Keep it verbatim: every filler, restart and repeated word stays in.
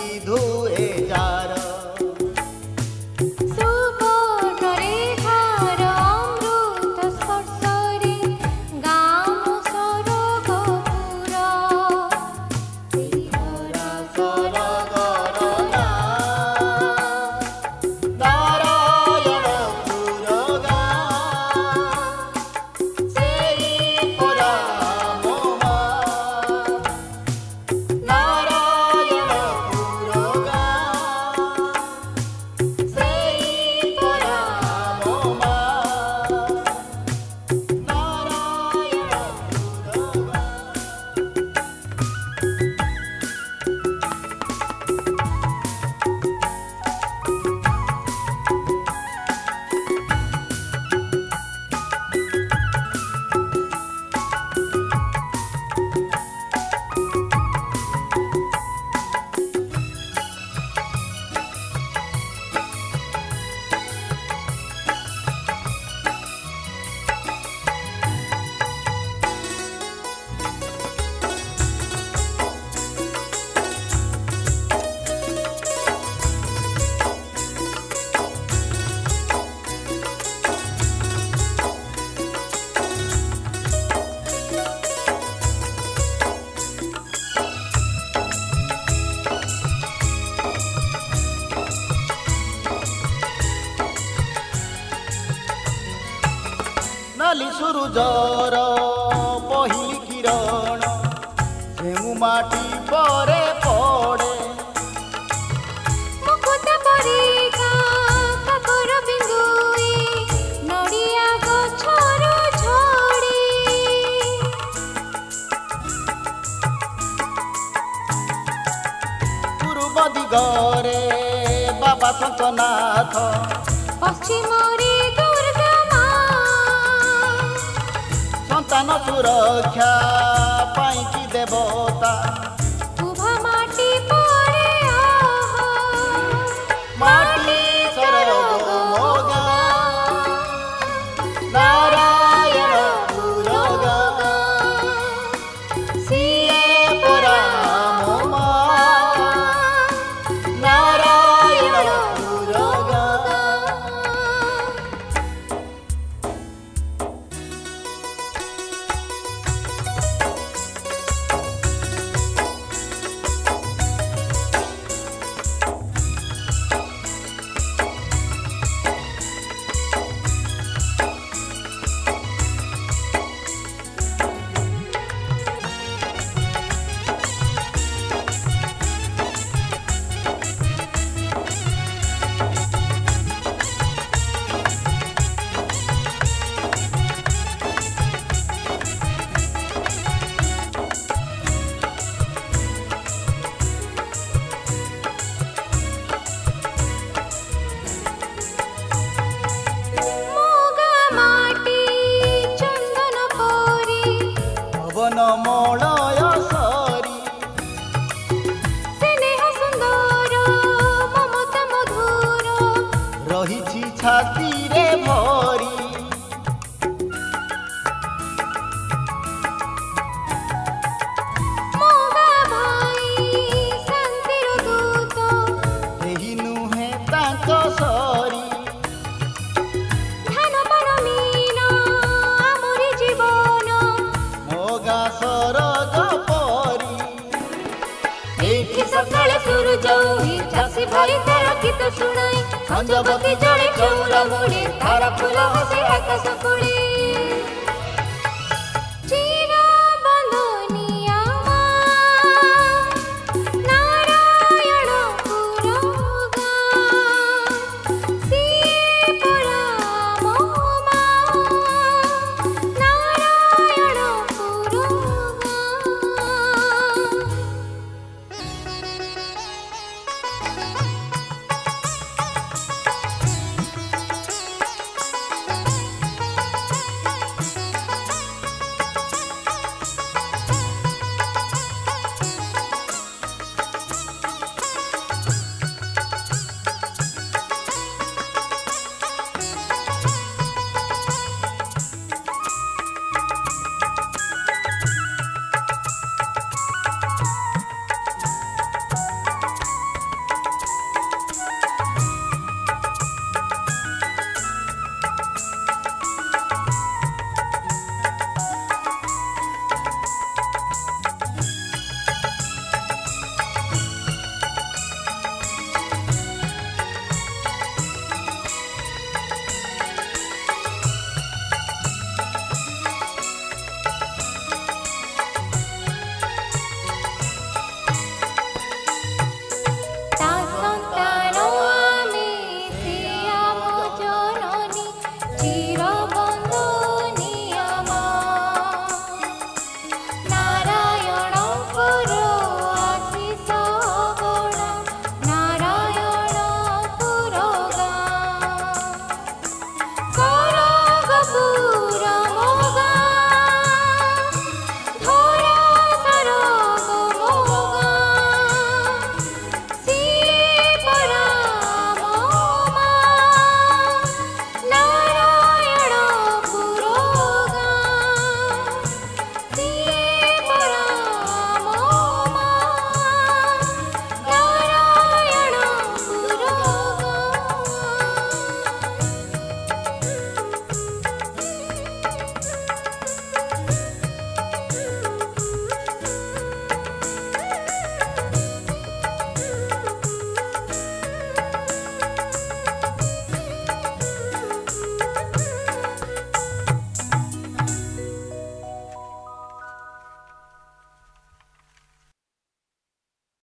धुए जार नाली सूरजर पहिली किरण जेमु माटी परे पड़े मुकुट परिका काकर बिंदुई नड़िया गछर झड़ी पूर्व दिगरे बाबा शंकरनाथ पश्चिम संतान सुरक्षा पाई की देवता उभा माटी पड़े माटी सरग मोगा नारायण पुरगा सिए परा मोमा नारायण पुरगा मलय सरी स्नेह सुंदर ममता मधुर रही छाती रे भरी मोगा भाई शांतिर दूत एही नुहे तांको सरी धन बन मीन आमरी जीवन मोगा सरग परी एठी सकाळे सूरज उही चासी भाई तार गीत शुणाई संजबती जड़े चौरा मुड़ी तारा फूल हसे आकाश कुड़ी।